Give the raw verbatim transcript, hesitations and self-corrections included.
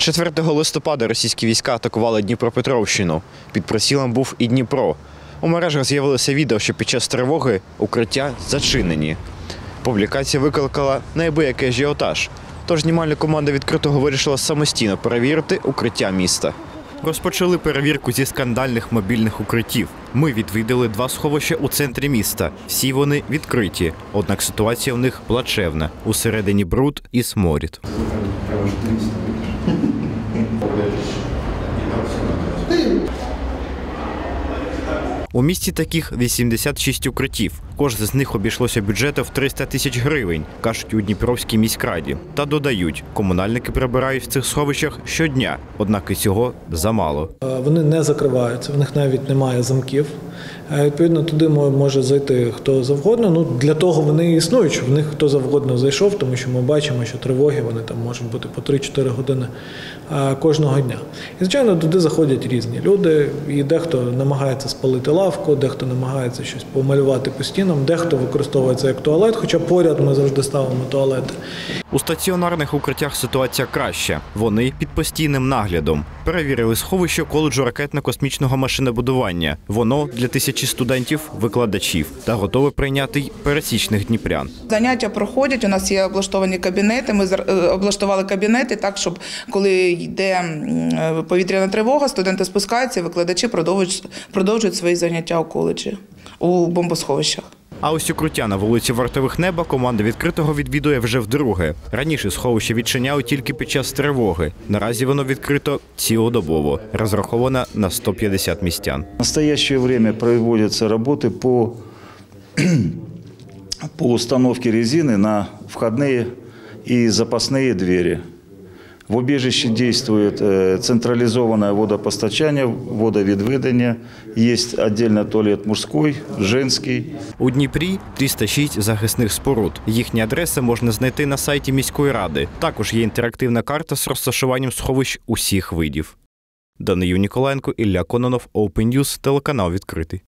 четвертого листопада російські війська атакували Дніпропетровщину. Під прицілом був і Дніпро. У мережах з'явилося відео, що під час тривоги укриття зачинені. Публікація викликала неабиякий ажіотаж. Тож знімальна команда «Відкритого» вирішила самостійно перевірити укриття міста. Розпочали перевірку зі скандальних мобільних укриттів. Ми відвідали два сховища у центрі міста. Всі вони відкриті. Однак ситуація в них плачевна. Усередині бруд і сморід. У місті таких вісімдесят шість укриттів. Кожне з них обійшлося бюджету в триста тисяч гривень, кажуть у Дніпровській міськраді. Та додають, комунальники прибирають в цих сховищах щодня, однак і цього замало. Вони не закриваються, в них навіть немає замків. Відповідно, туди може зайти хто завгодно. Ну, для того вони і існують, щоб в них хто завгодно зайшов, тому що ми бачимо, що тривоги вони там можуть бути по три-чотири години кожного дня. І, звичайно, туди заходять різні люди, і дехто намагається спалити лавку, дехто намагається щось помалювати по стінам, дехто використовує це як туалет, хоча поряд ми завжди ставимо туалети. У стаціонарних укриттях ситуація краща. Вони під постійним наглядом. Перевірили сховище коледжу ракетно-космічного машинобудування. Воно для тисячі студентів-викладачів та готове прийняти й пересічних дніпрян. Заняття проходять, у нас є облаштовані кабінети, ми облаштували кабінети так, щоб коли йде повітряна тривога, студенти спускаються, викладачі продовжують, продовжують свої заняття у коледжі, у бомбосховищах. А ось укриття на вулиці Вартових Неба команда «Відкритого» відвідує вже вдруге. Раніше сховище відчиняли тільки під час тривоги. Наразі воно відкрито цілодобово. Розраховано на сто п'ятдесят містян. В настоящее время проводятся работы по, по установке резины на входные и запасные двери. В убежище действует централизованное водопостачание, водовідведення. Есть отдельно туалет мужской, женский. У Дніпрі триста шість захисних споруд. Їхні адреси можна знайти на сайті міської ради. Також є інтерактивна карта з розташуванням сховищ усіх видів. Данию Ніколаєнко, Ілля Кононов, Open News, телеканал «Відкритий».